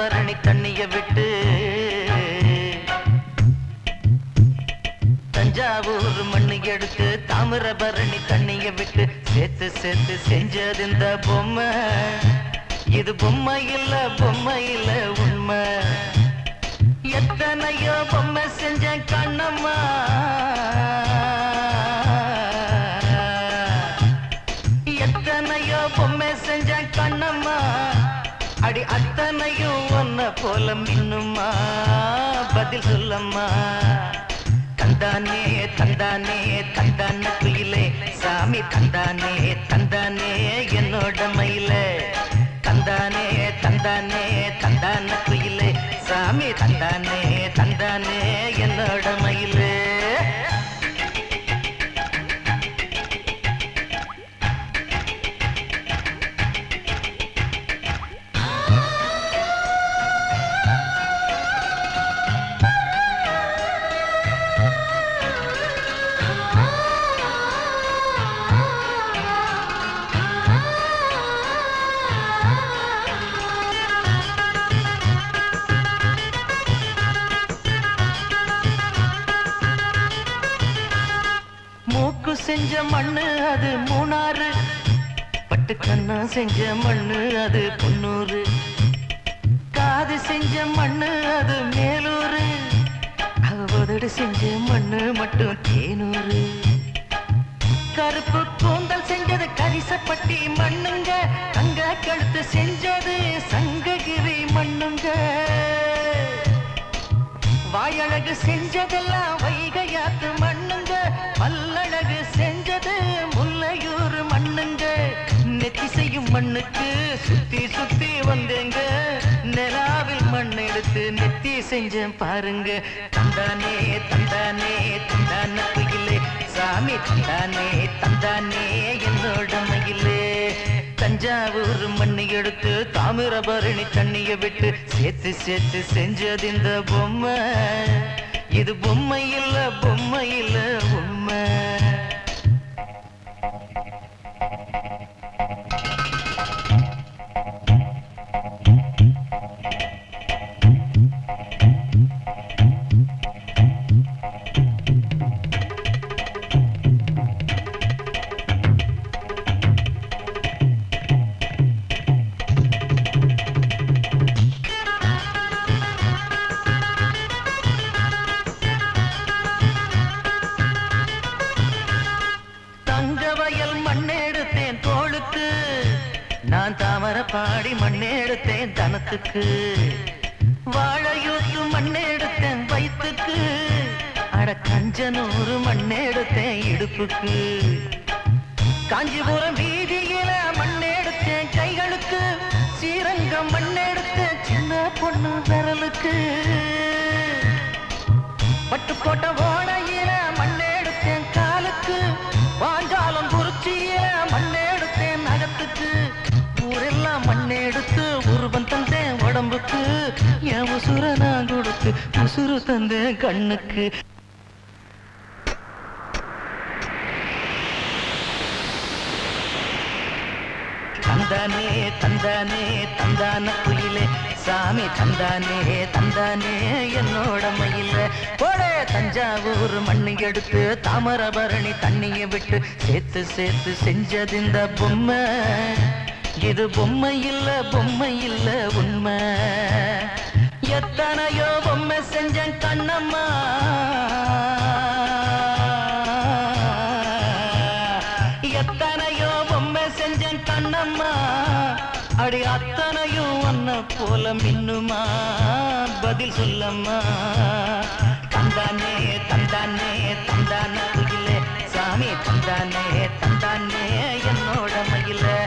தாமிரபரணி தண்ணிய விட்டு தஞ்சாவூர் மண்ணு எடுத்து தாமிரபரணி தண்ணிய விட்டு சேர்த்து சேர்த்து செஞ்சது இந்த பொம்மை. இது பொம்மை இல்ல உண்மை. எத்தனையோ பொம்மை செஞ்ச கண்ணம்மா, எத்தனையோ பொம்மை செஞ்ச கண்ணம்மா. அடி அத்தனையும் ஒன்ன போல மின்னுமா, பதில் சொல்லம்மா. தந்தானே தந்தானே தந்தான குயிலே சாமி, தந்தானே தந்தானே என்னோட மயிலே. தந்தானே தந்தானே தந்தான குயிலே சாமி, தந்தானே தந்தானே என்னோட மயிலே. மூக்கு செஞ்ச மண்ணு அது மூணாறு, பட்டு கண்ணா செஞ்ச மண்ணு அது பொன்னூறு. காது செஞ்ச மண்ணு அது மேலூரு, அவதடு செஞ்ச மண்ணு மட்டும் தேனூரு. கருப்பு கூந்தல் செஞ்சது கரிசப்பட்டி மண்ணுங்க, தங்க கழுத்து செஞ்சது சங்ககிரி மண்ணுங்க. வாயழகு செஞ்சதெல்லாம் வைகையாத்து மண்ணுங்க, பல்லழகு செஞ்சது முல்லையூர் மண்ணுங்க. நெத்தி செய்யும் மண்ணுக்கு சுத்தி சுத்தி வந்தேங்க, நிலாவில் மண் எடுத்து நெத்தி செஞ்சேன் பாருங்க. தந்தானே தந்தானே தந்தான குயிலே சாமி, தந்தானே தந்தானே என்னோட மயிலே. தஞ்சாவூர் மண்ணு எடுத்து தாமிரபரணி தண்ணிய விட்டு சேர்த்து சேர்த்து செஞ்சது இந்த பொம்மை. இது பொம்மை இல்ல உண்மை. மண்ணெடுத்தேன் தோளுக்கு, நான் தாமர பாடி மண்ணெடுத்தேன் தனத்துக்கு. வாழையூத்து மண்ணெடுத்தேன் வயிற்றுக்கு, அட கஞ்சனூறு மண்ணெடுத்தேன் இடுப்புக்கு. காஞ்சிபுரம் வீதியில மண்ணெடுத்தேன் கைகளுக்கு, ஸ்ரீரங்கம் மண்ணெடுத்தேன் சின்ன பொண்ணு விரலுக்கு. பட்டுக்கோட்ட ஓடையில மண்ணெடுத்தேன் காலுக்கு, வாஞ்சாலம் குறிச்சியில மண்ணெடுத்தேன் நகத்துக்கு. ஊரெல்லாம் மண்ணெடுத்து உருவம் தந்தேன் உடம்புக்கு, என் உசுர நான் கொடுத்து உசுறு தந்தேன் கண்ணுக்கு. தந்தானே தந்தானே தந்தான குயிலே சாமி, தந்தானே தந்தானே என்னோட மயில. போடே தஞ்சாவூர் மண்ணு எடுத்து தாமிரபரணி தண்ணிய விட்டு சேர்த்து சேர்த்து செஞ்சது இந்த பொம்மை. இது பொம்மை இல்ல உண்மை. எத்தனையோ பொம்மை செஞ்சேன் கண்ணம்மா, எத்தனையோ பொம்மை செஞ்சேன் கண்ணம்மா. அடி அத்தனையும் ஒன்ன போல மின்னுமா, பதில் சொல்லம்மா. தந்தானே தந்தானே தந்தான குயிலே சாமி, தந்தானே தந்தானே என்னோட மயிலே.